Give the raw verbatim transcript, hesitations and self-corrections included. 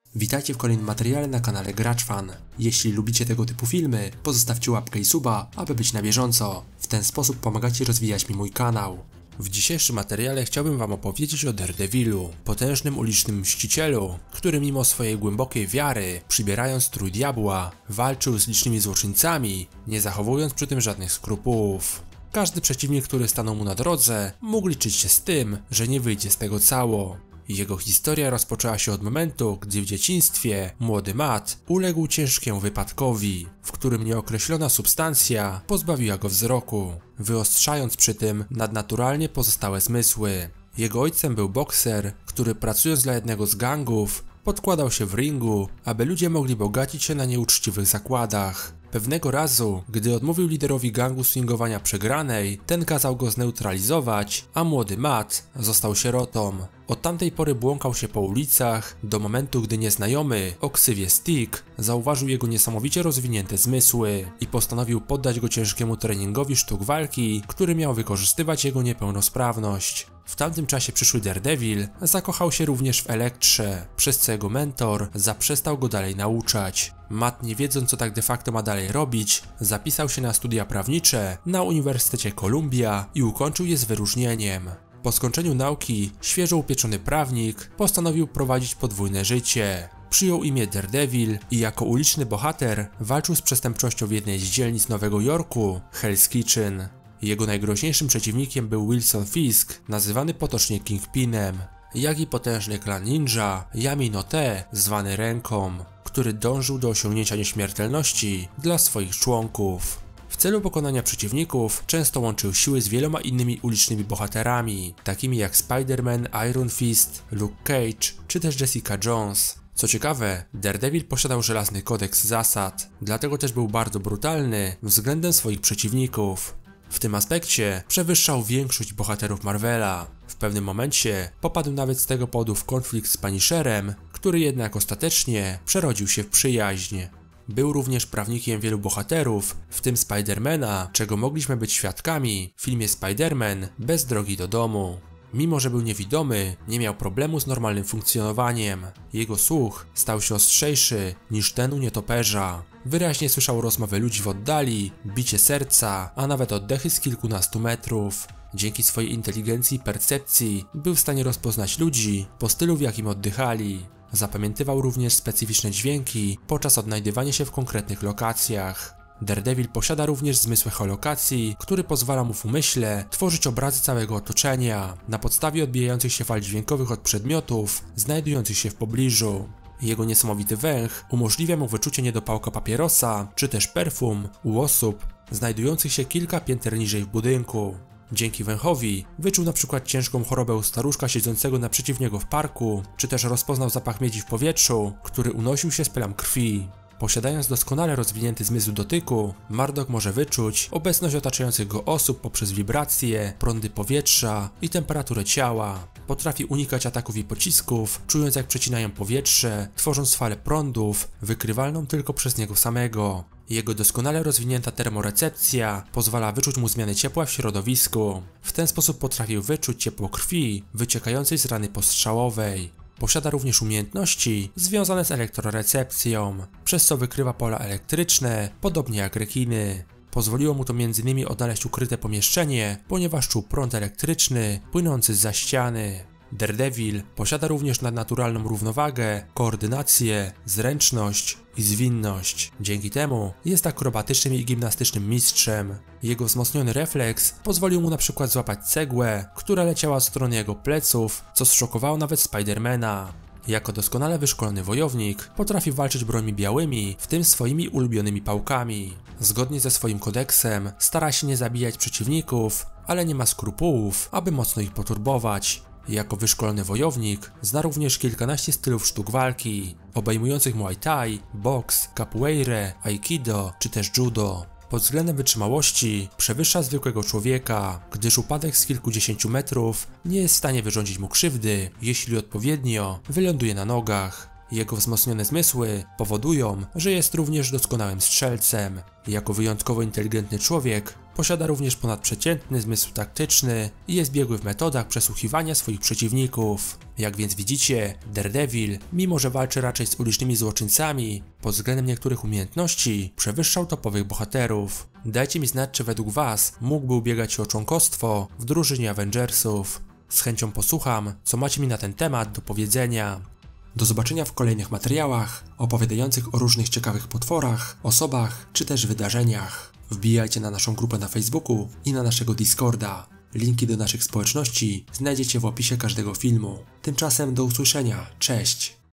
Witajcie w kolejnym materiale na kanale GraczFan. Jeśli lubicie tego typu filmy, pozostawcie łapkę i suba, aby być na bieżąco. W ten sposób pomagacie rozwijać mi mój kanał. W dzisiejszym materiale chciałbym wam opowiedzieć o Daredevilu, potężnym ulicznym mścicielu, który mimo swojej głębokiej wiary, przybierając strój diabła, walczył z licznymi złoczyńcami, nie zachowując przy tym żadnych skrupułów. Każdy przeciwnik, który stanął mu na drodze, mógł liczyć się z tym, że nie wyjdzie z tego cało. Jego historia rozpoczęła się od momentu, gdy w dzieciństwie młody Matt uległ ciężkiemu wypadkowi, w którym nieokreślona substancja pozbawiła go wzroku, wyostrzając przy tym nadnaturalnie pozostałe zmysły. Jego ojcem był bokser, który pracując dla jednego z gangów, podkładał się w ringu, aby ludzie mogli bogacić się na nieuczciwych zakładach. Pewnego razu, gdy odmówił liderowi gangu swingowania przegranej, ten kazał go zneutralizować, a młody Matt został sierotą. Od tamtej pory błąkał się po ulicach, do momentu gdy nieznajomy, o ksywie Stick, zauważył jego niesamowicie rozwinięte zmysły i postanowił poddać go ciężkiemu treningowi sztuk walki, który miał wykorzystywać jego niepełnosprawność. W tamtym czasie przyszły Daredevil zakochał się również w Elektrze, przez co jego mentor zaprzestał go dalej nauczać. Matt, nie wiedząc co tak de facto ma dalej robić, zapisał się na studia prawnicze na Uniwersytecie Columbia i ukończył je z wyróżnieniem. Po skończeniu nauki, świeżo upieczony prawnik postanowił prowadzić podwójne życie. Przyjął imię Daredevil i jako uliczny bohater walczył z przestępczością w jednej z dzielnic Nowego Jorku, Hell's Kitchen. Jego najgroźniejszym przeciwnikiem był Wilson Fisk, nazywany potocznie Kingpinem, jak i potężny klan ninja Yaminote, zwany Ręką, który dążył do osiągnięcia nieśmiertelności dla swoich członków. W celu pokonania przeciwników często łączył siły z wieloma innymi ulicznymi bohaterami, takimi jak Spider-Man, Iron Fist, Luke Cage czy też Jessica Jones. Co ciekawe, Daredevil posiadał żelazny kodeks zasad, dlatego też był bardzo brutalny względem swoich przeciwników. W tym aspekcie przewyższał większość bohaterów Marvela. W pewnym momencie popadł nawet z tego powodu w konflikt z Punisherem, który jednak ostatecznie przerodził się w przyjaźń. Był również prawnikiem wielu bohaterów, w tym Spidermana, czego mogliśmy być świadkami w filmie Spider-Man bez drogi do domu. Mimo że był niewidomy, nie miał problemu z normalnym funkcjonowaniem. Jego słuch stał się ostrzejszy niż ten u nietoperza. Wyraźnie słyszał rozmowy ludzi w oddali, bicie serca, a nawet oddechy z kilkunastu metrów. Dzięki swojej inteligencji i percepcji był w stanie rozpoznać ludzi po stylu, w jakim oddychali. Zapamiętywał również specyficzne dźwięki podczas odnajdywania się w konkretnych lokacjach. Daredevil posiada również zmysł echolokacji, który pozwala mu w umyśle tworzyć obrazy całego otoczenia na podstawie odbijających się fal dźwiękowych od przedmiotów znajdujących się w pobliżu. Jego niesamowity węch umożliwia mu wyczucie niedopałka papierosa czy też perfum u osób znajdujących się kilka pięter niżej w budynku. Dzięki węchowi wyczuł na przykład ciężką chorobę u staruszka siedzącego naprzeciw niego w parku, czy też rozpoznał zapach miedzi w powietrzu, który unosił się z plam krwi. Posiadając doskonale rozwinięty zmysł dotyku, Murdock może wyczuć obecność otaczających go osób poprzez wibracje, prądy powietrza i temperaturę ciała. Potrafi unikać ataków i pocisków, czując jak przecinają powietrze, tworząc falę prądów, wykrywalną tylko przez niego samego. Jego doskonale rozwinięta termorecepcja pozwala wyczuć mu zmiany ciepła w środowisku. W ten sposób potrafił wyczuć ciepło krwi wyciekającej z rany postrzałowej. Posiada również umiejętności związane z elektrorecepcją, przez co wykrywa pola elektryczne, podobnie jak rekiny. Pozwoliło mu to między innymi odnaleźć ukryte pomieszczenie, ponieważ czuł prąd elektryczny płynący zza ściany. Daredevil posiada również nadnaturalną równowagę, koordynację, zręczność i zwinność. Dzięki temu jest akrobatycznym i gimnastycznym mistrzem. Jego wzmocniony refleks pozwolił mu na przykład złapać cegłę, która leciała w stronę jego pleców, co zszokowało nawet Spidermana. Jako doskonale wyszkolony wojownik potrafi walczyć brońmi białymi, w tym swoimi ulubionymi pałkami. Zgodnie ze swoim kodeksem stara się nie zabijać przeciwników, ale nie ma skrupułów, aby mocno ich poturbować. Jako wyszkolony wojownik zna również kilkanaście stylów sztuk walki, obejmujących Muay Thai, boks, capoeirę, aikido czy też judo. Pod względem wytrzymałości przewyższa zwykłego człowieka, gdyż upadek z kilkudziesięciu metrów nie jest w stanie wyrządzić mu krzywdy, jeśli odpowiednio wyląduje na nogach. Jego wzmocnione zmysły powodują, że jest również doskonałym strzelcem. Jako wyjątkowo inteligentny człowiek posiada również ponadprzeciętny zmysł taktyczny i jest biegły w metodach przesłuchiwania swoich przeciwników. Jak więc widzicie, Daredevil, mimo że walczy raczej z ulicznymi złoczyńcami, pod względem niektórych umiejętności przewyższał topowych bohaterów. Dajcie mi znać, czy według was mógłby ubiegać się o członkostwo w drużynie Avengersów. Z chęcią posłucham, co macie mi na ten temat do powiedzenia. Do zobaczenia w kolejnych materiałach opowiadających o różnych ciekawych potworach, osobach czy też wydarzeniach. Wbijajcie na naszą grupę na Facebooku i na naszego Discorda. Linki do naszych społeczności znajdziecie w opisie każdego filmu. Tymczasem do usłyszenia, cześć!